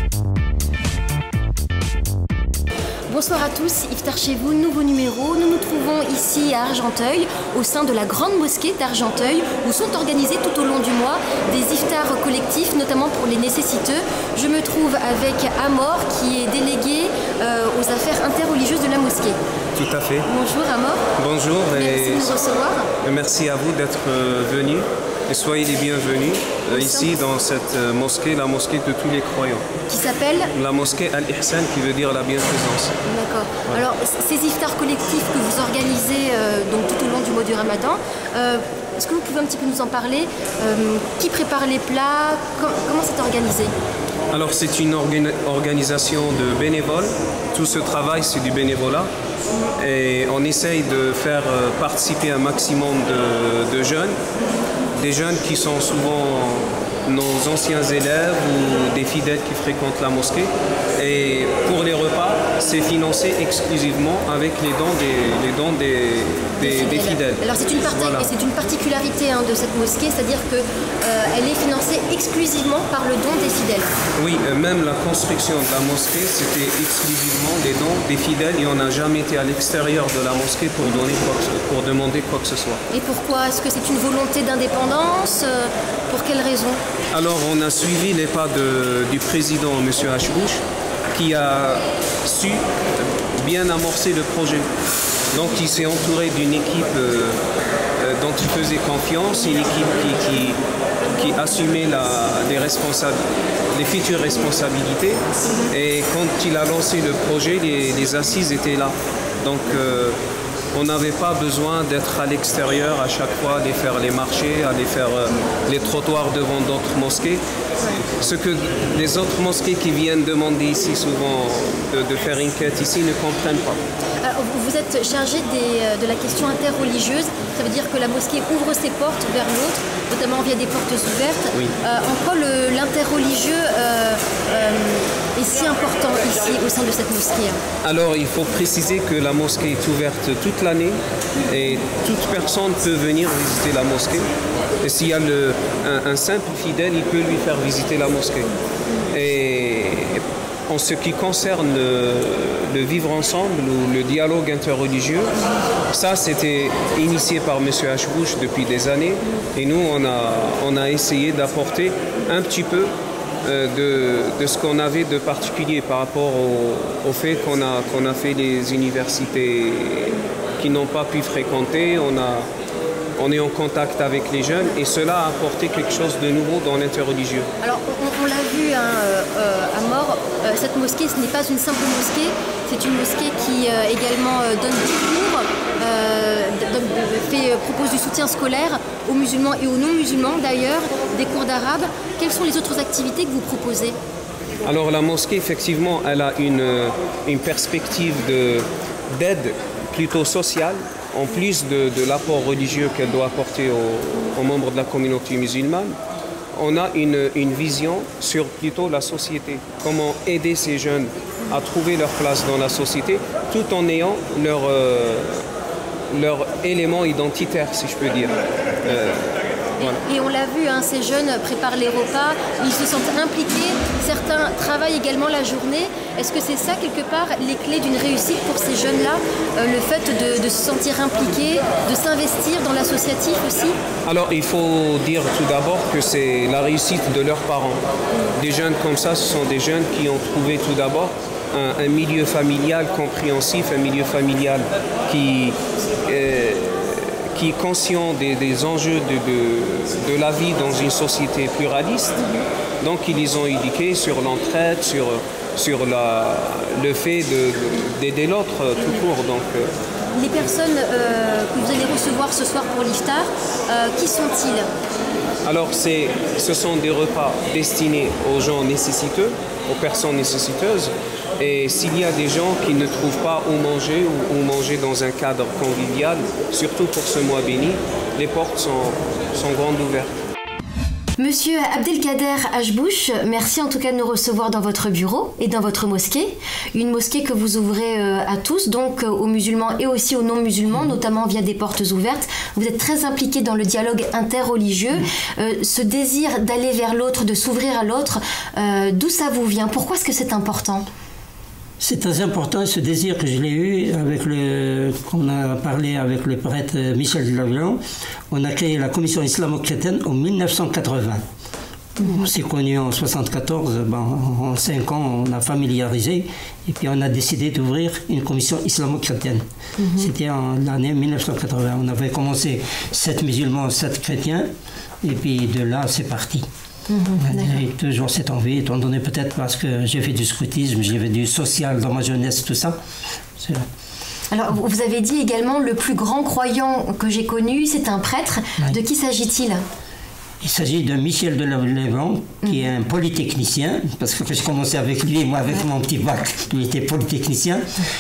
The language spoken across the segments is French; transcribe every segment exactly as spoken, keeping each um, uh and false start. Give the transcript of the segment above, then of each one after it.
Bonsoir à tous, Iftar chez vous, nouveau numéro. Nous nous trouvons ici à Argenteuil, au sein de la grande mosquée d'Argenteuil, où sont organisés tout au long du mois des iftars collectifs, notamment pour les nécessiteux. Je me trouve avec Amor, qui est délégué euh, aux affaires interreligieuses de la mosquée. Tout à fait. Bonjour Amor. Bonjour. Merci de nous recevoir. Merci à vous d'être euh, venus. Et soyez les bienvenus euh, ici dans cette euh, mosquée, la mosquée de tous les croyants. Qui s'appelle la mosquée Al-Ihsan, qui veut dire la bienfaisance. D'accord. Ouais. Alors, ces iftars collectifs que vous organisez euh, donc, tout au long du mois du Ramadan, euh, est-ce que vous pouvez un petit peu nous en parler? euh, Qui prépare les plats? Com Comment c'est organisé? Alors, c'est une orga organisation de bénévoles. Tout ce travail, c'est du bénévolat. Mmh. Et on essaye de faire euh, participer un maximum de, de jeunes. Des jeunes qui sont souvent nos anciens élèves ou des fidèles qui fréquentent la mosquée. Et pour les repas, c'est financé exclusivement avec les dons des, les dons des, des, des fidèles. Alors c'est une, voilà. une particularité hein, de cette mosquée, c'est-à-dire qu'elle euh, est financée exclusivement par le don des fidèles. Oui, même la construction de la mosquée, c'était exclusivement des dons des fidèles et on n'a jamais été à l'extérieur de la mosquée pour, donner quoi que, pour demander quoi que ce soit. Et pourquoi? Est-ce que c'est une volonté d'indépendance? Pour quelles raisons? Alors, on a suivi les pas de, du président, M. Hachbouch, qui a su bien amorcer le projet. Donc, il s'est entouré d'une équipe euh, dont il faisait confiance, une équipe qui, qui, qui assumait la, les, les futures responsabilités. Et quand il a lancé le projet, les, les assises étaient là. Donc, euh, on n'avait pas besoin d'être à l'extérieur à chaque fois, aller faire les marchés, aller faire euh, les trottoirs devant d'autres mosquées. Ce que les autres mosquées qui viennent demander ici souvent de, de faire une quête ici ne comprennent pas. Alors, vous êtes chargé des, de la question interreligieuse. Ça veut dire que la mosquée ouvre ses portes vers l'autre, notamment via des portes ouvertes. Oui. Euh, en quoi l'interreligieux euh, euh, est si important ici au sein de cette mosquée? Alors il faut préciser que la mosquée est ouverte toute l'année et toute personne peut venir visiter la mosquée. Et s'il y a le, un, un simple fidèle, il peut lui faire visiter la mosquée. Et en ce qui concerne le, le vivre ensemble ou le dialogue interreligieux, ça c'était initié par M. Hachbouch depuis des années et nous on a, on a essayé d'apporter un petit peu euh, de, de ce qu'on avait de particulier par rapport au, au fait qu'on a, qu'on a fait les universités qui n'ont pas pu fréquenter. On a, On est en contact avec les jeunes et cela a apporté quelque chose de nouveau dans l'interreligieux. Alors on, on l'a vu hein, euh, à mort, euh, cette mosquée ce n'est pas une simple mosquée, c'est une mosquée qui euh, également euh, donne des cours, euh, donne, fait, propose du soutien scolaire aux musulmans et aux non-musulmans d'ailleurs, des cours d'arabe. Quelles sont les autres activités que vous proposez? Alors la mosquée effectivement elle a une, une perspective d'aide plutôt sociale. En plus de, de l'apport religieux qu'elle doit apporter aux, aux membres de la communauté musulmane, on a une, une vision sur plutôt la société. Comment aider ces jeunes à trouver leur place dans la société tout en ayant leur, euh, leur élément identitaire, si je peux dire. Euh, Voilà. Et on l'a vu, hein, ces jeunes préparent les repas, ils se sentent impliqués, certains travaillent également la journée. Est-ce que c'est ça, quelque part, les clés d'une réussite pour ces jeunes-là, euh, le fait de, de se sentir impliqués, de s'investir dans l'associatif aussi? Alors, il faut dire tout d'abord que c'est la réussite de leurs parents. Des jeunes comme ça, ce sont des jeunes qui ont trouvé tout d'abord un, un milieu familial compréhensif, un milieu familial qui... Euh, qui est conscient des, des enjeux de, de, de la vie dans une société pluraliste. Donc ils les ont éduqués sur l'entraide, sur, sur la, le fait d'aider l'autre tout court. Donc, euh... Les personnes euh, que vous allez recevoir ce soir pour l'iftar, euh, qui sont-ils? Alors ce sont des repas destinés aux gens nécessiteux, aux personnes nécessiteuses. Et s'il y a des gens qui ne trouvent pas où manger ou, ou manger dans un cadre convivial, surtout pour ce mois béni, les portes sont, sont grandes ouvertes. Monsieur Abdelkader Hachbouch, merci en tout cas de nous recevoir dans votre bureau et dans votre mosquée. Une mosquée que vous ouvrez à tous, donc aux musulmans et aussi aux non-musulmans, notamment via des portes ouvertes. Vous êtes très impliqué dans le dialogue interreligieux. Euh, ce désir d'aller vers l'autre, de s'ouvrir à l'autre, euh, d'où ça vous vient? Pourquoi est-ce que c'est important? C'est très important, ce désir que je l'ai eu avec le, qu'on a parlé avec le prêtre Michel Delavion. On a créé la commission islamo-chrétienne en mille neuf cent quatre-vingts. On s'est connus en soixante-quatorze, ben, en cinq ans on a familiarisé et puis on a décidé d'ouvrir une commission islamo-chrétienne. Mm-hmm. C'était en l'année mille neuf cent quatre-vingts. On avait commencé sept musulmans, sept chrétiens et puis de là c'est parti. Mmh, j'ai toujours cette envie, étant donné peut-être parce que j'ai fait du scoutisme, j'ai fait du social dans ma jeunesse, tout ça. Alors, vous avez dit également le plus grand croyant que j'ai connu, c'est un prêtre. Oui. De qui s'agit-il? Il s'agit de Michel Delavion, qui mmh. est un polytechnicien, parce que quand j'ai commencé avec lui, moi avec ouais. mon petit bac, il était polytechnicien,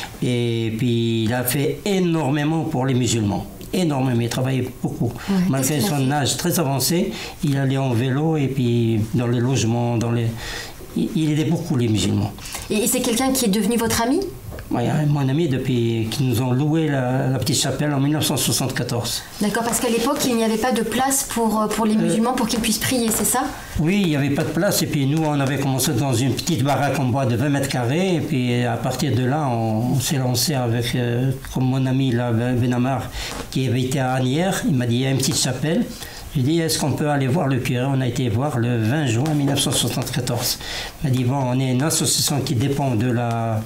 et puis il a fait énormément pour les musulmans. Énormément, il travaillait beaucoup. Ouais, malgré son âge très avancé, il allait en vélo et puis dans les logements, dans les... il, il aidait beaucoup les musulmans. Et c'est quelqu'un qui est devenu votre ami? Oui, mon ami depuis qu'ils nous ont loué la, la petite chapelle en mille neuf cent soixante-quatorze. D'accord, parce qu'à l'époque, il n'y avait pas de place pour, pour les musulmans pour qu'ils puissent prier, c'est ça? Oui, il n'y avait pas de place et puis nous, on avait commencé dans une petite baraque en bois de vingt mètres carrés et puis à partir de là, on, on s'est lancé avec, euh, comme mon ami là, Benamar, qui avait été à Asnières, il m'a dit, il y a une petite chapelle. J'ai dit, est-ce qu'on peut aller voir le curé? On a été voir le vingt juin mille neuf cent soixante-quatorze. Il m'a dit, bon, on est une association qui dépend de la...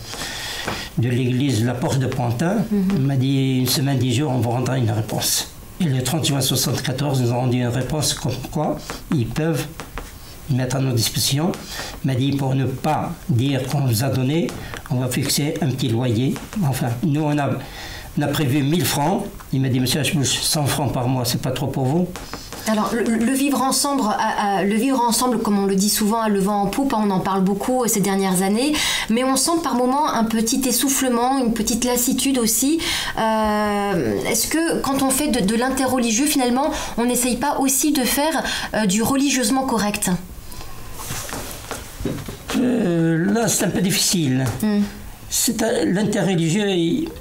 de l'église La Porte de Pantin. Mm-hmm. Il m'a dit une semaine, dix jours, on vous rendra une réponse. Et le trente juin soixante-quatorze, nous avons rendu une réponse comme quoi ils peuvent mettre à notre disposition. Il m'a dit pour ne pas dire qu'on nous a donné, on va fixer un petit loyer. Enfin, nous on a, on a prévu mille francs. Il m'a dit, monsieur Hachbouch, cent francs par mois, c'est pas trop pour vous? Alors, le, le, vivre ensemble, à, à, le vivre ensemble, comme on le dit souvent, à le vent en poupe, on en parle beaucoup ces dernières années, mais on sent par moments un petit essoufflement, une petite lassitude aussi. Euh, est-ce que quand on fait de, de l'interreligieux, finalement, on n'essaye pas aussi de faire euh, du religieusement correct? euh, Là, c'est un peu difficile. Mm. C'est l'interreligieux,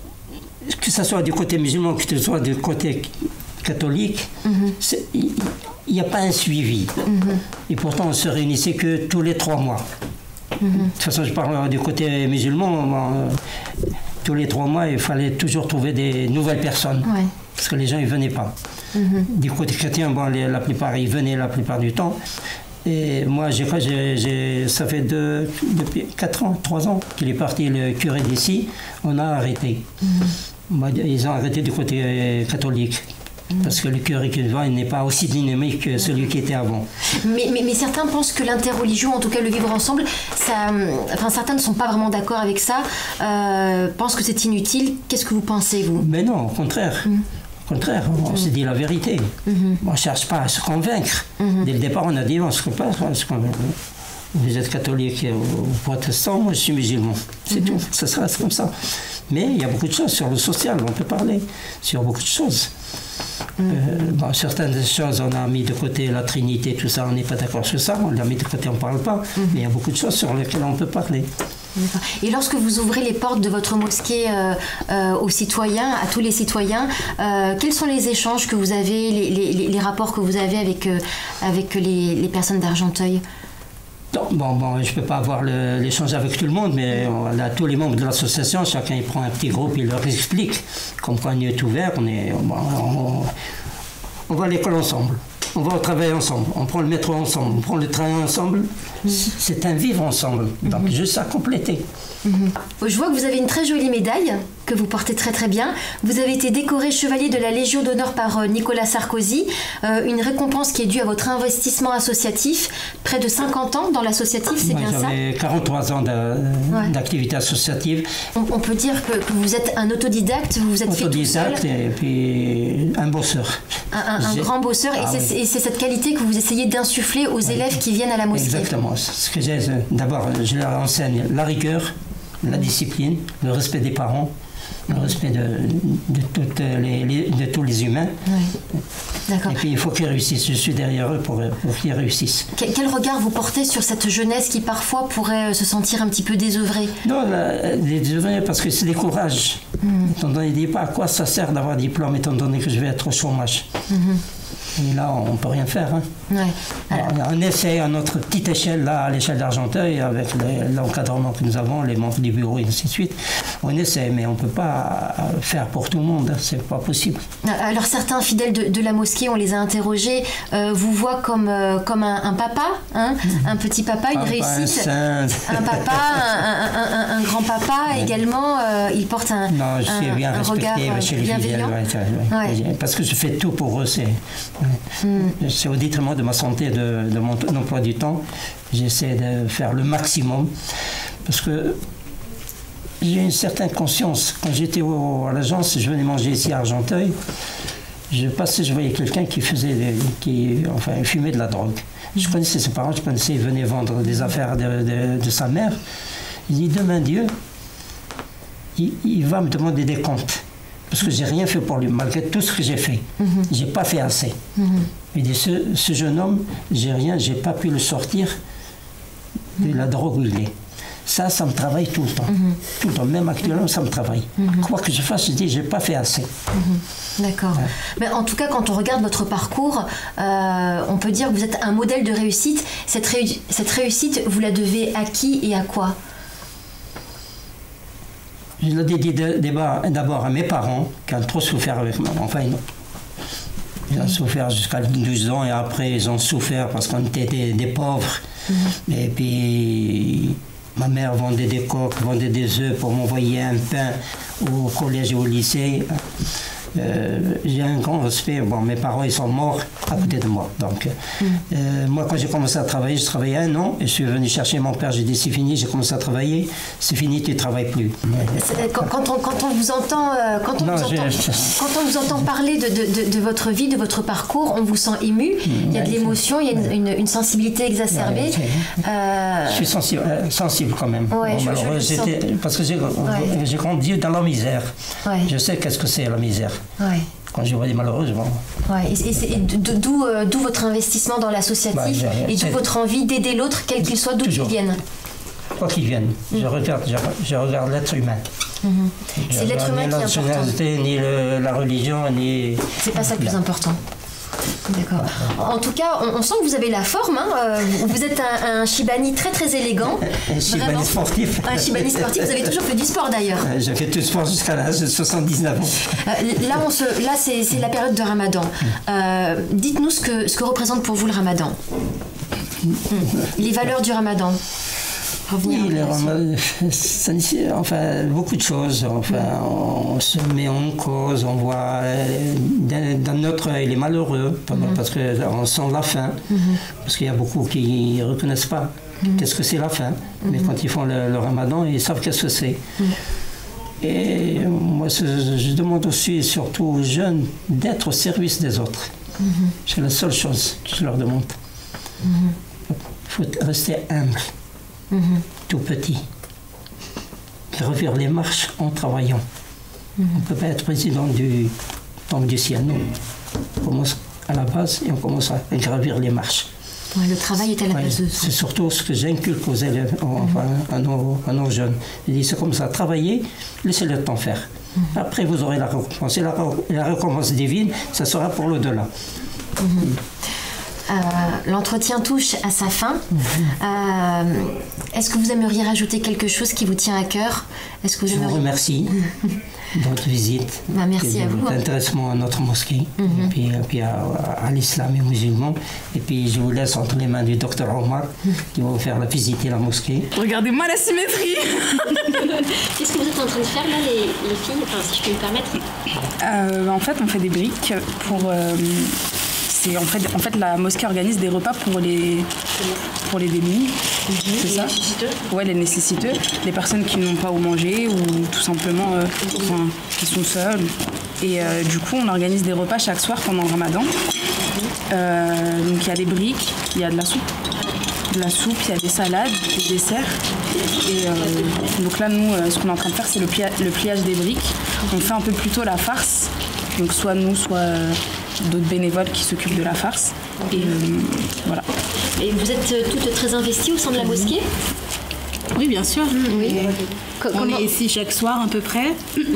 que ce soit du côté musulman, que ce soit du côté catholique, mm-hmm. il n'y a pas un suivi. Mm-hmm. Et pourtant, on se réunissait que tous les trois mois. Mm-hmm. De toute façon, je parle du côté musulman. Bon, euh, tous les trois mois, il fallait toujours trouver des nouvelles personnes. Ouais. Parce que les gens, ils ne venaient pas. Mm-hmm. Du côté chrétien, bon, les, la plupart, ils venaient la plupart du temps. Et moi, j'ai, j'ai, j'ai, ça fait deux, depuis quatre ans, trois ans qu'il est parti, le curé d'ici. On a arrêté. Mm-hmm. Ils ont arrêté du côté catholique. Parce que le curé qui va, il n'est pas aussi dynamique que celui qui était avant. Mais, mais, mais certains pensent que l'interreligion, en tout cas le vivre ensemble, ça, enfin certains ne sont pas vraiment d'accord avec ça, euh, pensent que c'est inutile. Qu'est-ce que vous pensez, vous? Mais non, au contraire. Mmh. Au contraire, on mmh. se dit la vérité. Mmh. On ne cherche pas à se convaincre. Mmh. Dès le départ, on a dit, on ne se comprend pas. Vous êtes catholique ou protestant, moi je suis musulman. C'est mmh. tout, ça sera comme ça. Mais il y a beaucoup de choses sur le social, on peut parler sur beaucoup de choses. Euh, bon, certaines choses, on a mis de côté la Trinité, tout ça, on n'est pas d'accord sur ça, on l'a mis de côté, on ne parle pas, mm-hmm. mais il y a beaucoup de choses sur lesquelles on peut parler. Et lorsque vous ouvrez les portes de votre mosquée euh, euh, aux citoyens, à tous les citoyens, euh, quels sont les échanges que vous avez, les, les, les rapports que vous avez avec, euh, avec les, les personnes d'Argenteuil? Bon, bon, je ne peux pas avoir le, l'échange avec tout le monde, mais on a tous les membres de l'association, chacun il prend un petit groupe, il leur explique. Comme quand on est ouvert, on, est, on, on, on va à l'école ensemble, on va au travail ensemble, on prend le métro ensemble, on prend le train ensemble. Mmh. C'est un vivre ensemble, donc mmh. juste à compléter. Mmh. Je vois que vous avez une très jolie médaille que vous portez très très bien. Vous avez été décoré chevalier de la Légion d'honneur par euh, Nicolas Sarkozy, euh, une récompense qui est due à votre investissement associatif, près de cinquante ans dans l'associatif, c'est ouais, bien ça? J'avais quarante-trois ans de, ouais. d'activité associative. On, on peut dire que, que vous êtes un autodidacte, vous vous êtes autodidacte fait tout seul. Et puis un bosseur. Un, un, un grand bosseur, ah, et, c'est, oui. et c'est cette qualité que vous essayez d'insuffler aux oui. élèves qui viennent à la mosquée. Exactement. Ce que j'ai, d'abord, je leur enseigne la rigueur, la discipline, le respect des parents, le respect de, de, toutes les, les, de tous les humains. Oui. D'accord. Et puis il faut qu'ils réussissent. Je suis derrière eux pour, pour qu'ils réussissent. Quel, quel regard vous portez sur cette jeunesse qui parfois pourrait se sentir un petit peu désœuvrée? Non, la, désœuvrée parce que c'est des courages. Mm. Étant donné, il ne dit pas à quoi ça sert d'avoir un diplôme étant donné que je vais être au chômage. Mm-hmm. Et là, on ne peut rien faire. Hein. Ouais. Alors, on essaie à notre petite échelle, là, à l'échelle d'Argenteuil, avec l'encadrement que nous avons, les membres du bureau et ainsi de suite. On essaie, mais on ne peut pas faire pour tout le monde. C'est pas possible. Alors, certains fidèles de, de la mosquée, on les a interrogés, euh, vous voient comme, euh, comme un, un papa, hein, un petit papa, une papa, réussite. Un, un papa, un, un, un, un grand-papa ouais. également. Euh, il porte un, non, je suis un, bien un respecté regard chez les bienveillant. Fidèles, ouais, ouais. Ouais. Parce que je fais tout pour eux. C'est mm. c'est au détriment de ma santé, de, de mon emploi du temps. J'essaie de faire le maximum. Parce que j'ai une certaine conscience. Quand j'étais au, à l'agence, je venais manger ici à Argenteuil. Je passais, je voyais quelqu'un qui faisait, qui, enfin, fumait de la drogue. Je connaissais ses parents, je connaissais, il venait vendre des affaires de, de, de sa mère. Il dit, demain Dieu, il, il va me demander des comptes. Parce que j'ai rien fait pour lui, malgré tout ce que j'ai fait. Mm-hmm. J'ai pas fait assez. Mm-hmm. Il dit, ce, ce jeune homme, j'ai rien, j'ai pas pu le sortir de la drogue où il est. Ça, ça me travaille tout le temps. Mm-hmm. Tout le temps, même actuellement, ça me travaille. Mm-hmm. Quoi que je fasse, je dis, j'ai pas fait assez. Mm-hmm. D'accord. Ouais. Mais en tout cas, quand on regarde votre parcours, euh, on peut dire que vous êtes un modèle de réussite. Cette, réu- cette réussite, vous la devez à qui et à quoi? Je l'ai dédié d'abord à mes parents, qui ont trop souffert avec moi. Enfin, ils ont souffert jusqu'à douze ans et après, ils ont souffert parce qu'on était des, des pauvres. Mm-hmm. Et puis, ma mère vendait des coques, vendait des œufs pour m'envoyer un pain au collège et au lycée. Euh, j'ai un grand respect. Bon, mes parents, ils sont morts à côté de moi. Donc, mm. euh, moi, quand j'ai commencé à travailler, je travaillais un an et je suis venu chercher mon père. J'ai dit, c'est fini, j'ai commencé à travailler. C'est fini, tu ne travailles plus. Quand, quand, on, quand on vous entend, euh, quand on non, vous entend, je... quand on vous entend parler de, de, de, de votre vie, de votre parcours, on vous sent ému. Mm. Il y a de l'émotion, il y a une, une, une sensibilité exacerbée. Ouais, euh... Je suis sensible, euh, sensible quand même. Ouais, bon, je, alors, je parce que j'ai ouais. grandi dans la misère. Ouais. Je sais qu'est-ce que c'est la misère. Ouais. Quand je vois des malheureux, bon. Ouais, et, et, et d'où, euh, d'où votre investissement dans l'associatif bah, et d'où votre envie d'aider l'autre, quel qu'il soit, d'où qu'il vienne. Quoi qu'il vienne, mmh. je regarde, je, je regarde l'être humain. Mmh. C'est l'être humain qui est important. Ni la nationalité, ni le, la religion, ni. C'est pas ça le plus important. D'accord. En tout cas, on, on sent que vous avez la forme. Hein. Vous êtes un, un Chibani très très élégant. Un Chibani sportif. Un Chibani sportif. Vous avez toujours fait du sport d'ailleurs. J'ai fait tout le sport jusqu'à l'âge de soixante-dix-neuf ans. Euh, là, on se, là c'est, c'est la période de Ramadan. Euh, dites-nous ce que, ce que représente pour vous le Ramadan. Les valeurs du Ramadan. Oui, le Ramadan, ça, enfin, beaucoup de choses. Enfin, on se met en cause, on voit dans, dans notre œil les malheureux, mm-hmm. parce qu'on sent la faim, mm-hmm. parce qu'il y a beaucoup qui ne reconnaissent pas mm-hmm. qu'est-ce que c'est la faim. Mm-hmm. Mais quand ils font le, le Ramadan, ils savent qu'est-ce que c'est. Mm-hmm. Et moi, je demande aussi, surtout aux jeunes, d'être au service des autres. Mm-hmm. C'est la seule chose que je leur demande. Il mm-hmm. faut rester humble. Mmh. Tout petit. Gravir les marches en travaillant. Mmh. On ne peut pas être président du temple du ciel, non. On commence à la base et on commence à gravir les marches. Ouais, le travail est à la ouais, base de c'est surtout ce que j'inculque aux élèves, enfin, mmh. à, nos, à nos jeunes. Je dis, c'est comme ça, travaillez, laissez le temps faire. Mmh. Après, vous aurez la récompense. Et la, la récompense divine, ça sera pour l'au-delà. Mmh. Mmh. Euh, l'entretien touche à sa fin. Mmh. Euh, est-ce que vous aimeriez rajouter quelque chose qui vous tient à cœur? Est-ce que vous Je aimeriez... vous remercie de votre visite. Bah, merci de à vous. Votre intéressement à notre mosquée, mmh. et puis, et puis à, à l'islam et aux musulmans. Et puis je vous laisse entre les mains du docteur Omar mmh. qui va vous faire la visiter la mosquée. Regardez-moi la symétrie. Qu'est-ce que vous êtes en train de faire là, les, les filles, enfin, si je peux me permettre? euh, En fait, on fait des briques pour... Euh, C'est en fait, en fait, la mosquée organise des repas pour les, pour les démunis. Mmh. C'est ça? Nécessiteux. Ouais, les nécessiteux. Les personnes qui n'ont pas où manger ou tout simplement euh, enfin, qui sont seules. Et euh, du coup, on organise des repas chaque soir pendant le Ramadan. Mmh. Euh, donc il y a des briques, il y a de la soupe, de la soupe, il y a des salades, des desserts. Et euh, donc là, nous, euh, ce qu'on est en train de faire, c'est le, plia le pliage des briques. On fait un peu plutôt la farce. Donc soit nous, soit euh, d'autres bénévoles qui s'occupent de la farce. Et euh, voilà. Et vous êtes toutes très investies au sein de la mosquée? Oui, bien sûr. Oui. On Comment... est ici chaque soir à peu près.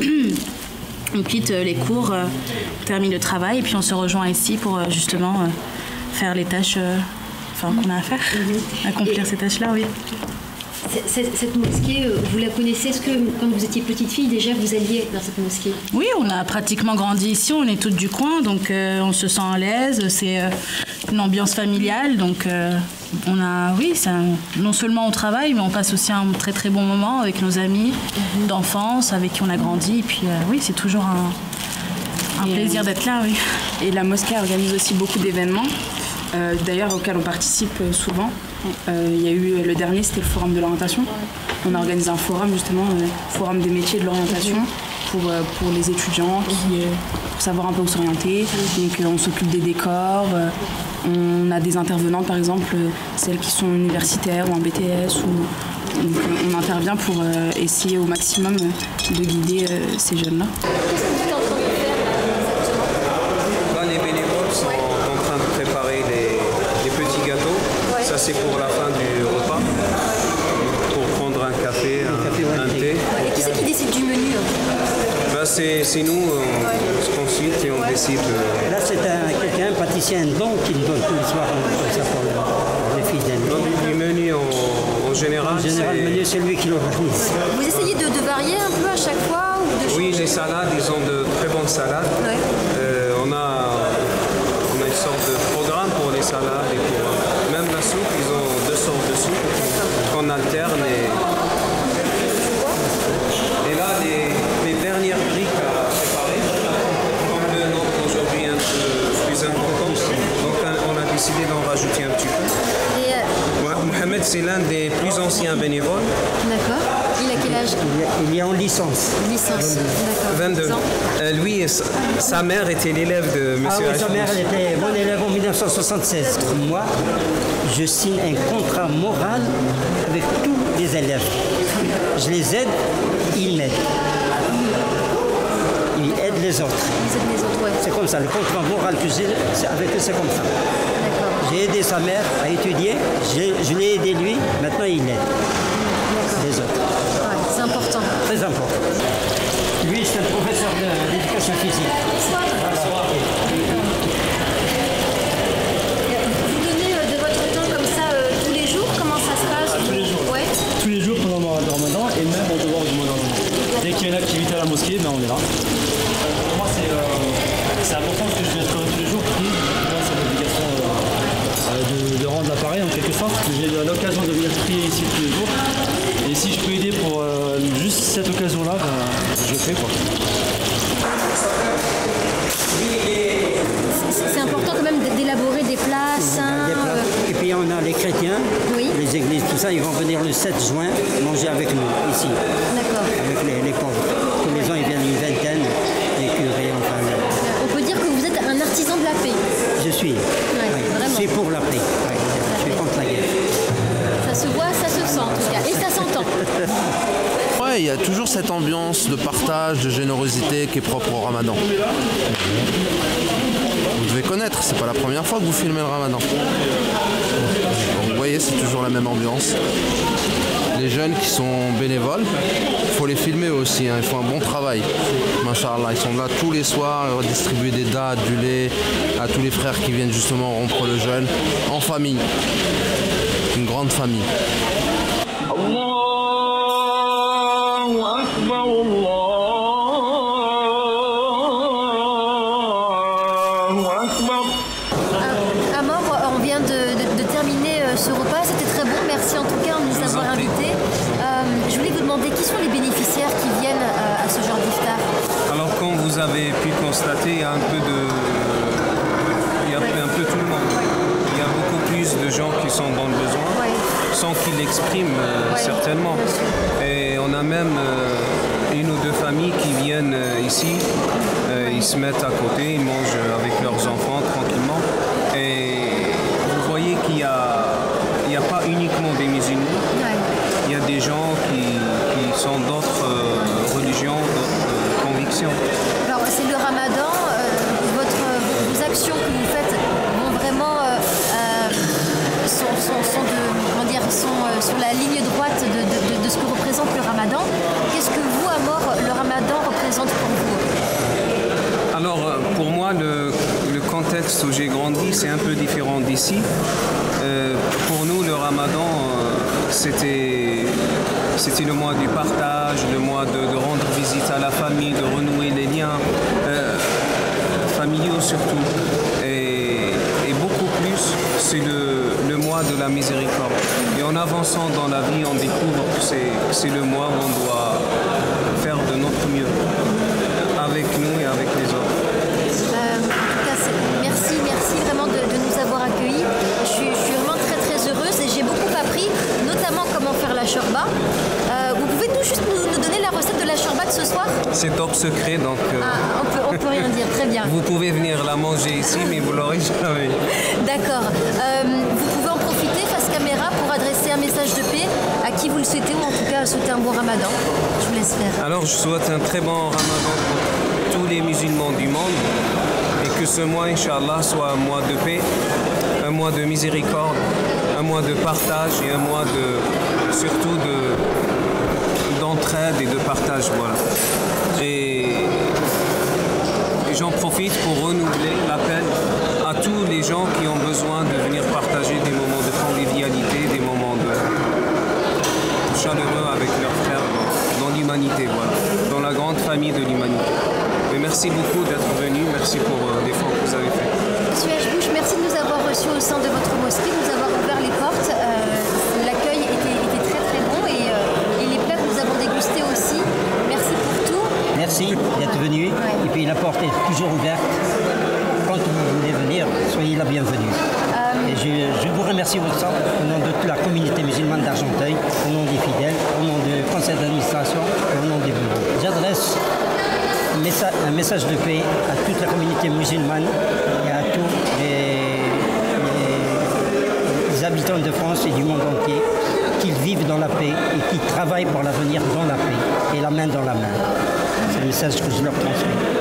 On quitte les cours, euh, on termine le travail et puis on se rejoint ici pour euh, justement euh, faire les tâches euh, enfin, qu'on a à faire, mmh. accomplir et ces tâches-là, oui. Cette, cette mosquée, vous la connaissez? Est-ce que quand vous étiez petite fille, déjà vous alliez dans cette mosquée? Oui, on a pratiquement grandi ici, on est toutes du coin, donc euh, on se sent à l'aise, c'est euh, une ambiance familiale, donc euh, on a, oui, ça, non seulement on travaille, mais on passe aussi un très très bon moment avec nos amis mmh. d'enfance, avec qui on a grandi, et puis euh, oui, c'est toujours un, un plaisir euh, d'être là, oui. Et la mosquée organise aussi beaucoup d'événements, euh, d'ailleurs auxquels on participe souvent. Euh, il y a eu le dernier, c'était le forum de l'orientation. On a organisé un forum justement, euh, forum des métiers de l'orientation pour, euh, pour les étudiants qui, euh, pour savoir un peu où s'orienter. Donc euh, on s'occupe des décors, euh, on a des intervenantes par exemple, euh, celles qui sont universitaires ou en B T S. Ou, donc, euh, on intervient pour euh, essayer au maximum euh, de guider euh, ces jeunes-là. Qu'est-ce que vous êtes en train de faire exactement? Là, les bénévoles sont en train de préparer des, des petits gâteaux. Ça, c'est pour la fin du repas, pour prendre un café, un, un, café, un thé. Ouais. Et qui c'est qui décide du menu? Ben, c'est nous, on, ouais. on se consulte et on ouais. décide. Euh... Là, c'est quelqu'un, un pâtissier indien, qui nous donne tous les soirs comme ça pour les fidèles. Donc, le menu, en, en général, En général, le menu, c'est lui qui l'organise. Vous essayez de, de varier un peu à chaque fois ou de Oui, les salades, ils ont de très bonnes salades. Ouais. Euh, on, a, on a une sorte de programme pour les salades et pour... Même la soupe, ils ont deux sortes de soupe qu'on alterne. Et, et là, les, les dernières briques à préparer, comme le nombre aujourd'hui un peu plus important, donc on a décidé d'en rajouter un petit peu. Et euh... ouais, Mohamed, c'est l'un des plus anciens bénévoles. D'accord. Il a quel âge? Il, a, il est en licence. Licence, d'accord. vingt-deux. Euh, lui, sa, sa mère était l'élève de M. Ah oui, sa mère elle était mon élève en mille neuf cent soixante-seize. Moi, je signe un contrat moral avec tous les élèves. Je les aide, ils m'aident. Ils aident les autres. Ils aident les autres, ouais. C'est comme ça, le contrat moral que j'ai avec eux, c'est comme ça. J'ai aidé sa mère à étudier, je l'ai aidé lui, maintenant il aide les autres. Ouais, c'est important. Très important. Lui, c'est un professeur d'éducation physique. Voilà. Vous donnez de votre temps comme ça euh, tous les jours? Comment ça se passe? Ah, tous les jours. Ouais. Tous les jours pendant le ramadan et même en dehors du ramadan. Dès qu'il y a une activité à la mosquée, ben on est là. Pour moi, c'est euh, important parce que je viens tous les jours prier. C'est l'obligation euh, de, de rendre l'appareil en quelque sorte. J'ai l'occasion de venir prier ici tous les jours. Et si je peux aider pour euh, juste cette occasion-là, ben, je le fais quoi. C'est important quand même d'élaborer des plats sains. Et puis on a les chrétiens, oui. les églises, tout ça, ils vont venir le sept juin manger avec nous ici. D'accord. Avec les, les pauvres. Tous les ans ils viennent une vingtaine, les curés, enfin. Les... On peut dire que vous êtes un artisan de la paix. Je suis. Ouais, oui. Vraiment. Je suis pour la paix. Oui. Je suis contre la guerre. Ça se voit, ça se sent en tout cas, et ça s'entend. Ouais, il y a toujours cette ambiance de partage, de générosité qui est propre au Ramadan. Vous devez connaître, c'est pas la première fois que vous filmez le Ramadan. Donc, vous voyez, c'est toujours la même ambiance. Les jeunes qui sont bénévoles, il faut les filmer aussi, hein, ils font un bon travail. Masha'Allah, ils sont là tous les soirs, ils redistribuent des dattes, du lait à tous les frères qui viennent justement rompre le jeûne en famille. Une grande famille. Amor, on vient de, de, de terminer ce repas, c'était très bon, merci en tout cas de nous avoir invités. Euh, je voulais vous demander qui sont les bénéficiaires qui viennent à, à ce genre d'iftar? Alors comme vous avez pu constater, il y a un peu de, il y a un peu tout le monde. Il y a beaucoup plus de gens qui sont dans le besoin, ouais. sans qu'ils l'expriment euh, ouais, certainement. Et on a même euh, une ou deux familles qui viennent euh, ici, euh, ils se mettent à côté, ils mangent avec leurs enfants tranquillement. Et vous voyez qu'il y a, il y a pas pas uniquement des musulmans. Ouais. Il y a des gens qui, qui sont d'autres euh, religions, d'autres euh, convictions. Alors c'est le ramadan, euh, votre, vos actions que vous faites vont vraiment euh, euh, sont, sont, sont, de, comment dire, sont euh, sur la ligne droite de, de, de, de ce que représente le ramadan. Qu'est-ce que vous, Amor, le ramadan représente pour vous? Alors pour moi, le, le contexte où j'ai grandi, c'est un peu différent d'ici. Euh, pour nous, le ramadan, euh, c'était, c'était le mois du partage, le mois de, de rendre visite à la famille, de renouer les liens euh, familiaux surtout. Et, et beaucoup plus, c'est le, le mois de la miséricorde. Et en avançant dans la vie, on découvre que c'est, c'est le mois où on doit faire de notre mieux, avec nous et avec les autres. Euh, en tout cas, c'est- merci, merci vraiment de, de nous avoir accueillis. Je suis, je suis vraiment très très heureuse et j'ai beaucoup appris, notamment comment faire la shorba. Euh, vous pouvez tout juste nous, nous donner la recette de la shorba de ce soir? C'est top secret, donc euh, Ah, on peut, on peut rien dire, très bien. vous pouvez venir la manger ici, mais vous l'aurez jamais. D'accord. Euh, vous pouvez en profiter face caméra pour adresser un message de paix à qui vous le souhaitez ou en tout cas souhaiter un bon ramadan. Je vous laisse faire. Alors je souhaite un très bon ramadan pour tous les musulmans du monde et que ce mois, Inch'Allah, soit un mois de paix, un mois de miséricorde, un mois de partage et un mois de surtout de, d'entraide et de partage. Voilà. Et, et j'en profite pour renouveler l'appel à tous les gens qui ont besoin de venir partager des moments de convivialité, des moments de chaleureux avec leurs frères dans, dans l'humanité, voilà, dans la grande famille de l'humanité. Mais merci beaucoup d'être venu, merci pour euh, l'effort que vous avez fait. Monsieur Hachbouch, merci de nous avoir reçus au sein de votre mosquée, de nous avoir ouvert les portes. Euh, l'accueil était, était très très bon et, euh, et les plats que nous avons dégustés aussi. Merci pour tout. Merci d'être venu. Et puis la porte est toujours ouverte. Quand vous voulez venir, soyez la bienvenue. Et je, je vous remercie aussi au nom de toute la communauté musulmane d'Argenteuil, au nom des fidèles, au nom du conseil d'administration et au nom des bureaux. J'adresse un message, un message de paix à toute la communauté musulmane et à tous les, les- les habitants de France et du monde entier, qu'ils vivent dans la paix et qu'ils travaillent pour l'avenir dans la paix et la main dans la main. C'est le message que je leur transmets.